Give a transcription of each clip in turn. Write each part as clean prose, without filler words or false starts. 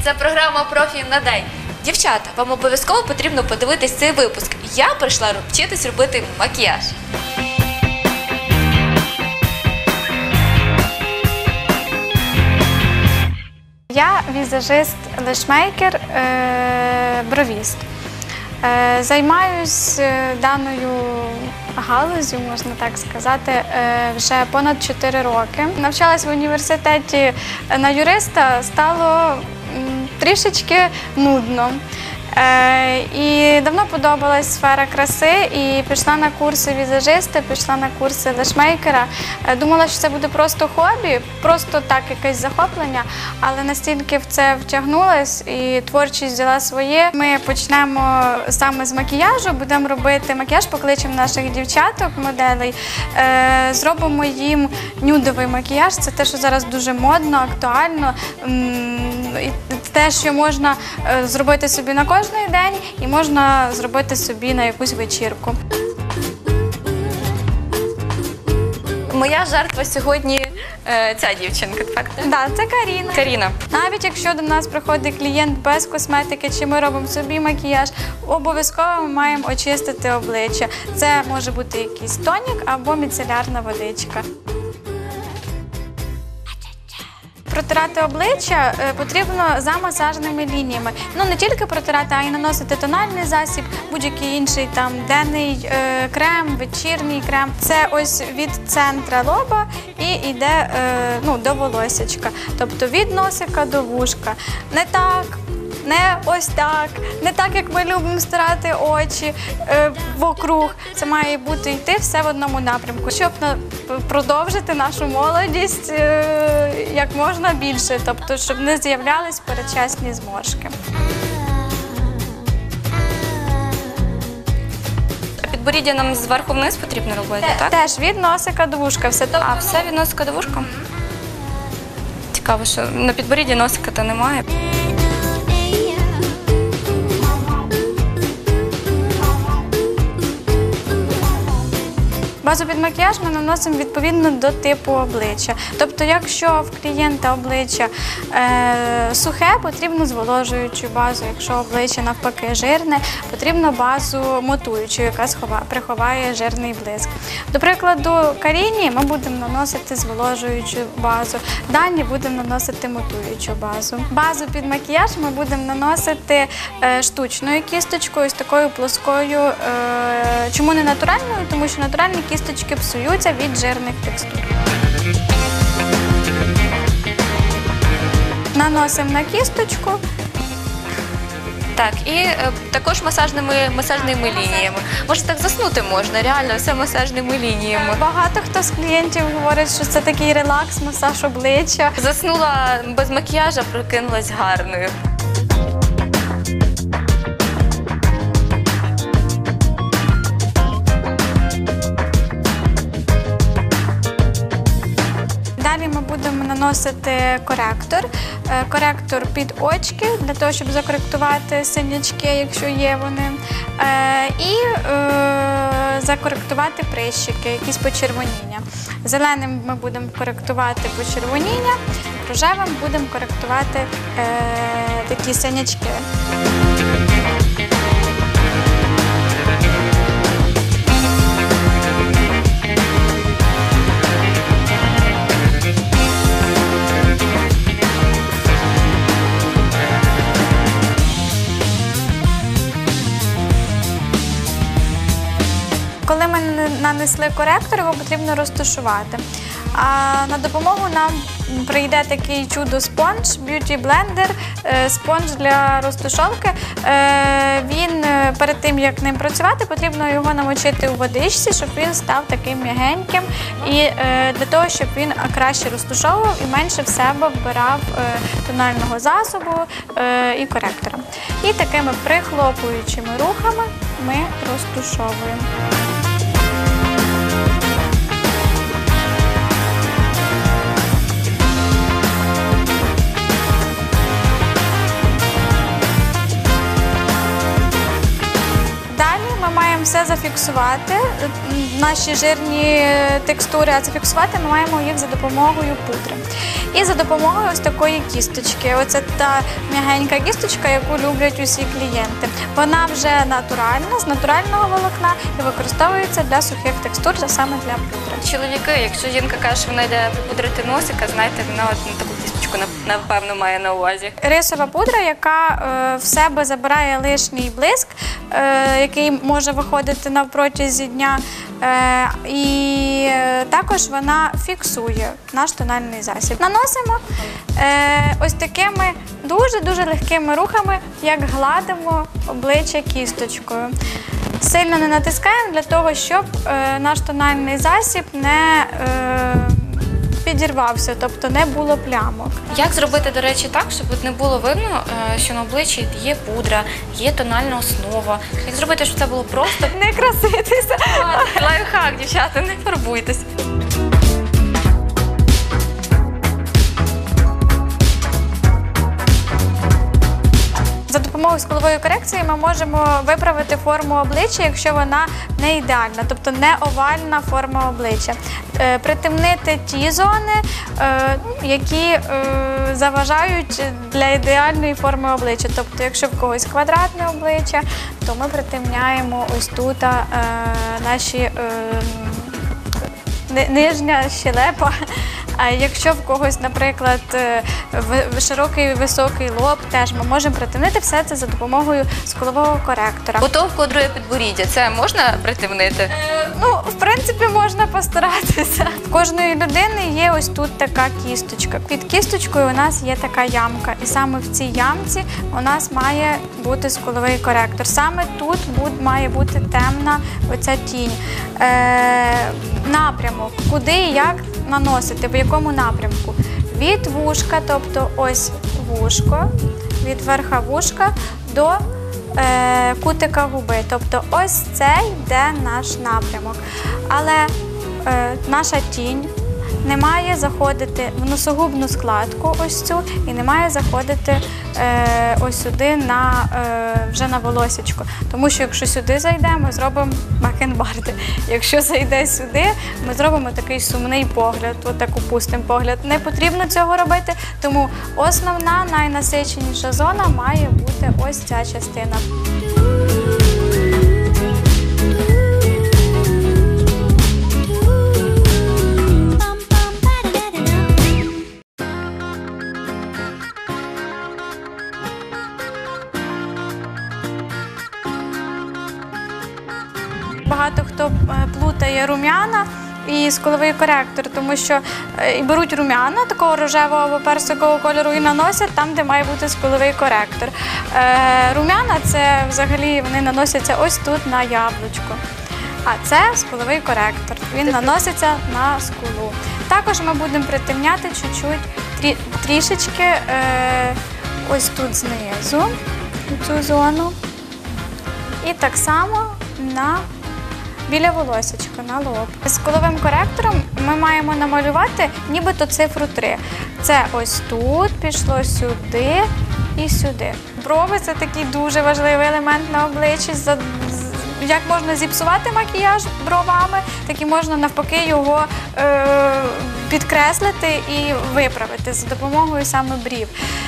Це програма «Профі на день». Дівчата, вам обов'язково потрібно подивитись цей випуск. Я прийшла вчитись робити макіяж. Я візажист, лешмейкер, бровіст. Займаюсь даною галузю, можна так сказати, вже понад 4 роки. Навчалась в університеті на юриста, стало трішечки нудно. І давно подобалась сфера краси, і пішла на курси візажиста, пішла на курси лешмейкера. Думала, що це буде просто хобі, просто так якесь захоплення, але настільки в це втягнулась і творчість взяла своє. Ми почнемо саме з макіяжу, будемо робити макіяж, покличемо наших дівчаток, моделей, зробимо їм нюдовий макіяж. Це те, що зараз дуже модно, актуально, те, що можна зробити собі на кожен день і можна зробити собі на якусь вечірку. Моя жертва сьогодні ця дівчинка, так? Так, це Каріна. Каріна. Навіть якщо до нас приходить клієнт без косметики, чи ми робимо собі макіяж, обов'язково ми маємо очистити обличчя. Це може бути якийсь тонік або міцелярна водичка. Протирати обличчя потрібно за масажними лініями. Ну, не тільки протирати, а й наносити тональний засіб, будь-який інший там денний крем, вечірній крем. Це ось від центра лоба і йде до волосячка. Тобто від носика до вушка. Не так, не ось так, не так, як ми любимо стирати очі вокруг. Це має бути йти все в одному напрямку, щоб продовжити нашу молодість як можна більше, тобто, щоб не з'являлись передчасні зморшки. Підборіддя нам зверху вниз потрібно робити, так? Теж від носика до вушка. Все від носика до вушка? Цікаво, що на підборідді носика-то немає. Базу під макіяж ми наносимо відповідно до типу обличчя. Тобто, якщо в клієнта обличчя сухе, потрібно зволожуючу базу. Якщо обличчя навпаки жирне, потрібно базу мотуючу, яка приховає жирний блиск. До прикладу, Каріні ми будемо наносити зволожуючу базу, Дані будемо наносити мотуючу базу. Базу під макіяж ми будемо наносити штучною кісточкою, з такою плоскою. Чому не натуральною? Тому що натуральні кісточки псуються від жирних текстур. Наносимо на кісточку. Так, і також масажними лініями. Може, так заснути можна, реально, все масажними лініями. Багато хто з клієнтів говорить, що це такий релакс, масаж обличчя. Заснула без макіяжа, прокинулась гарною. Далі ми будемо наносити коректор під очки, для того, щоб закоректувати синячки, якщо є вони, і закоректувати прищики, якісь почервоніння. Зеленим ми будемо коректувати почервоніння, рожевим будемо коректувати такі синячки. Коли ми нанесли коректор, його потрібно розташувати. А на допомогу нам прийде такий чудо-спонж, Beauty Blender, спонж для розташовки. Він, перед тим, як ним працювати, потрібно його намочити у водичці, щоб він став таким м'ягеньким, і для того, щоб він краще розташовував і менше в себе вбирав тонального засобу і коректора. І такими прихлопуючими рухами ми розташовуємо. все зафіксувати наші жирні текстури, а зафіксувати ми маємо їх за допомогою пудри. І за допомогою ось такої кісточки. Оце та м'ягенька кісточка, яку люблять усі клієнти. Вона вже натуральна, з натурального волокна і використовується для сухих текстур, саме для пудри. Чоловіки, якщо жінка каже, що вона йде припудрити носика, знаєте, вона от на таку кісточку, напевно, має на увазі. Рисова пудра, яка в себе забирає лишній блиск, який може виходити на протязі дня, і також вона фіксує наш тональний засіб. Наносимо ось такими дуже-дуже легкими рухами, як гладимо обличчя кісточкою. Сильно не натискаємо для того, щоб наш тональний засіб не підірвався, тобто не було плямок. Як зробити, до речі, так, щоб от не було видно, що на обличчі є пудра, є тональна основа? Як зробити, щоб це було просто? Не краситися. Лайфхак, дівчата, не фарбуйтесь. За допомогою скулової корекції ми можемо виправити форму обличчя, якщо вона не ідеальна, тобто не овальна форма обличчя. Притемнити ті зони, які заважають для ідеальної форми обличчя. Тобто, якщо в когось квадратне обличчя, то ми притемняємо ось тут наші нижня щелепа. А якщо в когось, наприклад, широкий високий лоб, теж ми можемо притемнити все це за допомогою скулового коректора. Бутовку, друге підборіддя, це можна притемнити? В принципі, можна постаратися. В кожної людини є ось тут така кісточка. Під кісточкою у нас є така ямка. І саме в цій ямці у нас має бути скуловий коректор. Саме тут має бути темна оця тінь. Напрямок, куди і як наносити, в якому напрямку. Від вушка, тобто ось вушко, від верха вушка до кутика губи. Тобто ось це йде наш напрямок. Але наша тінь не має заходити в носогубну складку ось цю і не має заходити ось сюди вже на волосечко. Тому що якщо сюди зайде, ми зробимо бакенбарди. Якщо зайде сюди, ми зробимо такий сумний погляд, отак опустимо погляд. Не потрібно цього робити, тому основна, найнасиченіша зона має бути ось ця частина. Багато хто плутає рум'яна і скуловий коректор, тому що беруть рум'яна такого рожевого або персикового кольору і наносять там, де має бути скуловий коректор. Рум'яна – це взагалі вони наносяться ось тут на яблучко, а це скуловий коректор. Він наноситься на скулу. Також ми будемо притемняти чуть-чуть, трішечки ось тут знизу, цю зону. І так само біля волосечка, на лоб. З скуловим коректором ми маємо намалювати нібито цифру 3. Це ось тут, пішло сюди і сюди. Брови – це такий дуже важливий елемент на обличчі. Як можна зіпсувати макіяж бровами, так і можна навпаки його підкреслити і виправити за допомогою саме брів.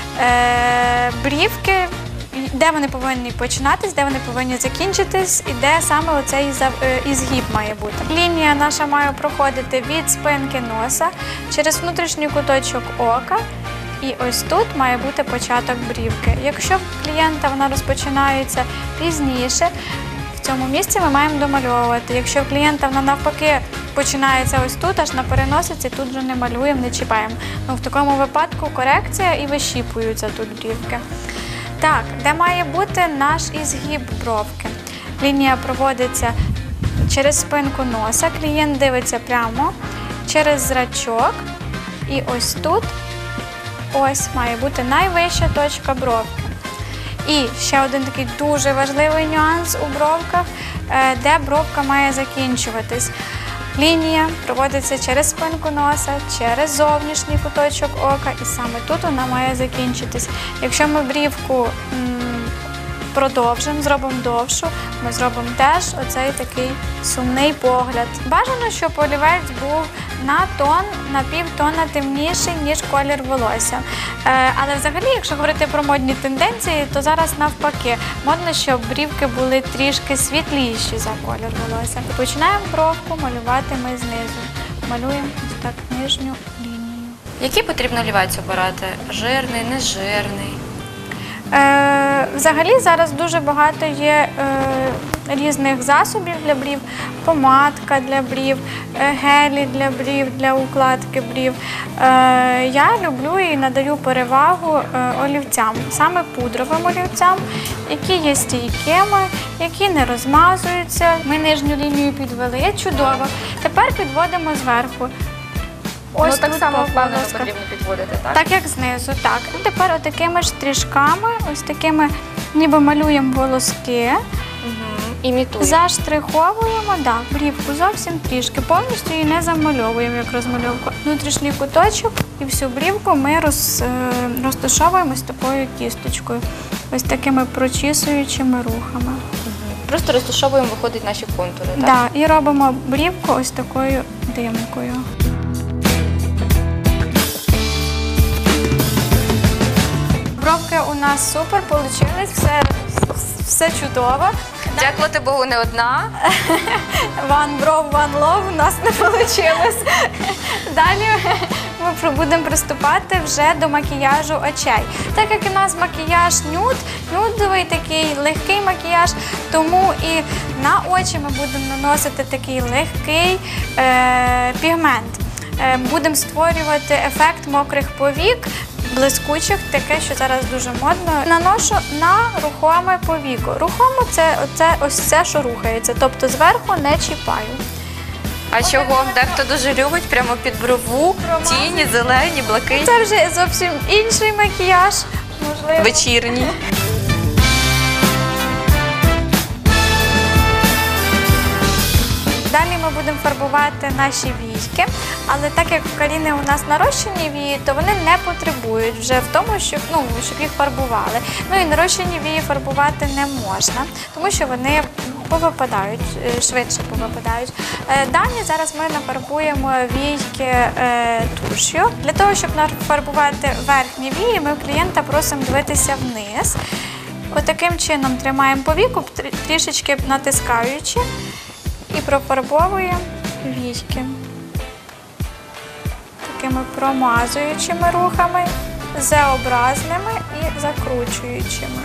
Брівки, де вони повинні починатись, де вони повинні закінчитись, і де саме оцей ізгиб має бути. Лінія наша має проходити від спинки носа через внутрішній куточок ока, і ось тут має бути початок брівки. Якщо в клієнта вона розпочинається пізніше, в цьому місці ми маємо домальовувати. Якщо в клієнта вона навпаки починається ось тут, аж на переносиці, тут вже не малюємо, не чіпаємо. В такому випадку корекція і вищіпуються тут брівки. Так, де має бути наш ізгиб бровки? Лінія проводиться через спинку носа, клієнт дивиться прямо, через зрачок, і ось тут ось має бути найвища точка бровки. І ще один такий дуже важливий нюанс у бровках, де бровка має закінчуватись. Лінія проводиться через спинку носа, через зовнішній куточок ока, і саме тут вона має закінчитись. Якщо ми брівку продовжимо, зробимо довшу, ми зробимо теж оцей такий сумний погляд. Бажано, щоб олівець був на півтона темніший, ніж колір волосся. Але взагалі, якщо говорити про модні тенденції, то зараз навпаки. Модно, щоб брівки були трішки світліші за колір волосся. Починаємо бровку малювати ми знизу. Малюємо ось так нижню лінію. Який потрібно олівець обирати? Жирний, нежирний? Взагалі зараз дуже багато є різних засобів для брів, помадка для брів, гелі для брів, для укладки брів. Я люблю і надаю перевагу олівцям, саме пудровим олівцям, які є стійкими, які не розмазуються. Ми нижню лінію підвели, чудово. Тепер підводимо зверху. Ось так тут само впевнено полоска. потрібно підводити, так? Так як знизу, так. І тепер отакими штришками, ось такими, ніби малюємо волоски, Імітуємо. заштриховуємо, да, брівку зовсім трішки, повністю її не замальовуємо, як розмальовку. Внутрішній куточок і всю брівку ми розташовуємо з такою кісточкою, ось такими прочісуючими рухами. Просто розташовуємо, виходить наші контури, так? Да, і робимо брівку ось такою димкою. Бровки у нас супер, получились, все чудово. Дякувати Богу, не одна. One бров, one love у нас не вийшло. Далі ми будемо приступати вже до макіяжу очей. Так як у нас макіяж нюдовий, такий легкий макіяж, тому і на очі ми будемо наносити такий легкий пігмент. Будемо створювати ефект мокрих повік, блискучих, таке, що зараз дуже модно. Наношу на рухоме повіко. Рухоме – ось це, що рухається, тобто зверху не чіпаю. А чого? Дехто дуже любить прямо під брову, тіні, зелені, блакитні. Це вже зовсім інший макіяж, можливо. Вечірній. Далі ми будемо фарбувати наші війки, але так як в Каріни у нас нарощені вії, то вони не потребують вже в тому, щоб їх фарбували. Ну і нарощені вії фарбувати не можна, тому що вони повипадають, швидше повипадають. Далі зараз ми нафарбуємо війки туш'ю. Для того, щоб нафарбувати верхні вії, ми в клієнта просимо дивитися вниз. Отаким чином тримаємо повіку, трішечки натискаючи. І профарбовуємо війки такими промазуючими рухами, Z-образними і закручуючими.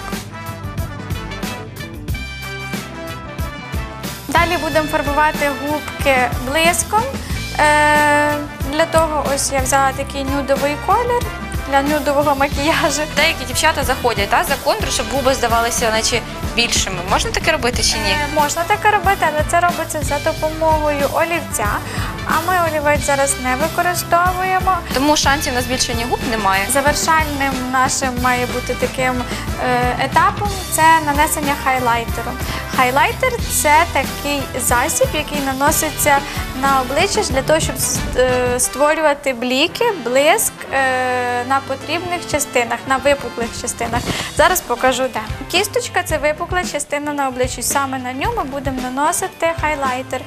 Далі будемо фарбувати губки блиском. Для того ось я взяла такий нюдовий колір для нюдового макіяжу. Деякі дівчата заходять за контур, щоб губи здавалися наче більшими. Можна таке робити чи ні? Можна таке робити, але це робиться за допомогою олівця. А ми олівець зараз не використовуємо. Тому шансів на збільшення губ немає. Завершальним нашим має бути таким етапом – це нанесення хайлайтеру. Хайлайтер – це такий засіб, який наноситься на обличчя для того, щоб створювати бліки, блиск на потрібних частинах, на випуклих частинах. Зараз покажу де. Кісточка – це випукла частина на обличчі. Саме на нього ми будемо наносити хайлайтер.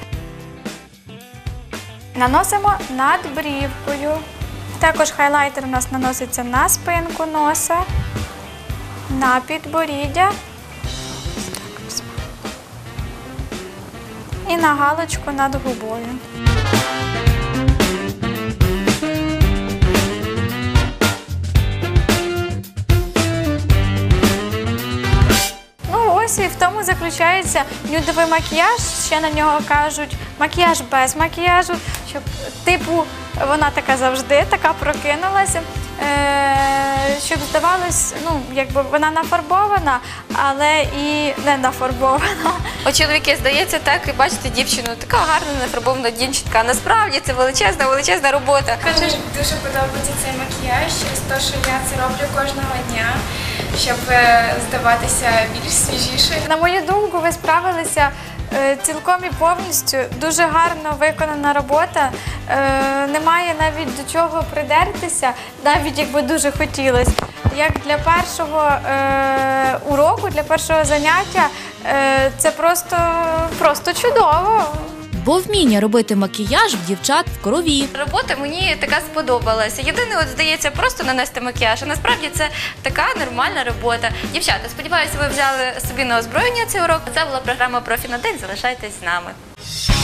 Наносимо над брівкою. Також хайлайтер у нас наноситься на спинку носа, на підборіддя і на галочку над губою. І в тому заключається нюдовий макіяж, ще на нього кажуть макіяж без макіяжу, щоб типу вона така завжди, така прокинулася, щоб здавалось, якби вона нафарбована, але і не нафарбована. От чоловіки, здається так, і бачите дівчину, така гарна нафарбована дівчинка, а насправді це величезна робота. Мені дуже подобається цей макіяж через те, що я це роблю кожного дня, щоб здаватися більш свіжішою. На мою думку, ви справилися цілком і повністю дуже гарно виконана робота. Немає навіть до чого придертися, навіть якби дуже хотілося. Як для першого уроку, для першого заняття, це просто чудово. Бо вміння робити макіяж в дівчат в крові. Робота мені така сподобалася. Єдине, от здається, просто нанести макіяж, а насправді це така нормальна робота. Дівчата, сподіваюся, ви взяли собі на озброєння цей урок. Це була програма «Профі на день». Залишайтесь з нами.